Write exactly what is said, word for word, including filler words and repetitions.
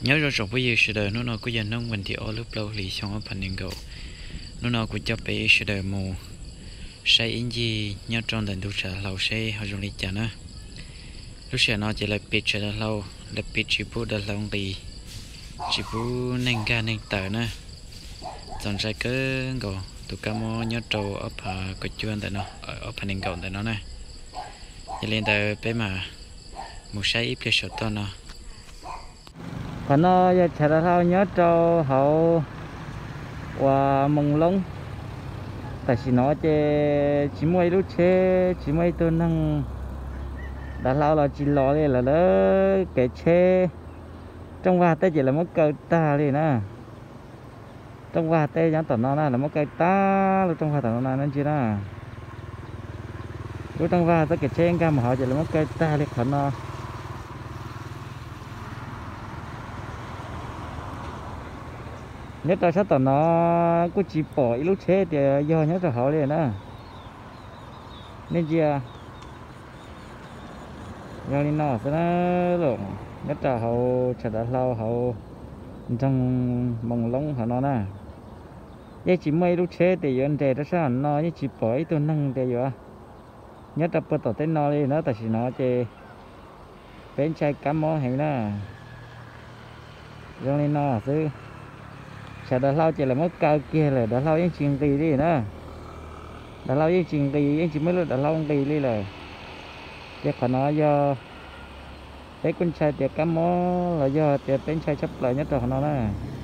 nhớ rồi rồi bây giờ sẽ đợi nó nó có dành nông mình thì ở lúc lâu lì xong ở phần đường cầu nó nó cũng cho bé sẽ đợi mù say in gì nhớ trong đền tu trả lâu say họ dùng đi trả nữa lúc sẽ nó chỉ là bị trả lâu là bị chỉ bút đã lâu đi chỉ bút nên ga nên tờ nữa dọn ra cứ cầu tụi cá mò nhớ trâu ở phà có chuyên tại nó ở phần đường cầu tại nó này cho nên tờ bé mà một say ít cái sọt to nó còn nó chả là sao nhớ cho họ và mông lông tại vì nó chơi chỉ mấy lúc chơi chỉ mấy tôi năng đã lâu là chỉ lo đây là đó cái chơi trong va tới chỉ là mất cây ta đi nè trong va tới nhắn tận nó là mất cây ta lúc trong va tận nó nên chưa nè lúc trong va tới cái chơi cam mà họ chỉ là mất cây ta đi khẩn nó nhất là sát tận nó có chỉ bỏ ít lúc chế thì do nhất là họ liền đó nên gì à do nên nó sẽ nó nhất là họ chả đã lâu họ trong mông lông họ nó nè vậy chỉ mấy lúc chế thì vấn đề đó sao nó như chỉ bỏ ít tôi năng thì vậy nhất là bắt đầu tới nó đi nó tại vì nó chơi bên trái cắm mó hình đó do nên nó sẽ chả đã lâu chỉ là mất cao kia là đã lâu những chuyện gì đi nữa đã lâu những chuyện gì những chuyện mới là đã lâu gì đi là cái phần nó do cái con trai tiệc cá mó là do tiệc bên trai chấp lại nhất là nó nè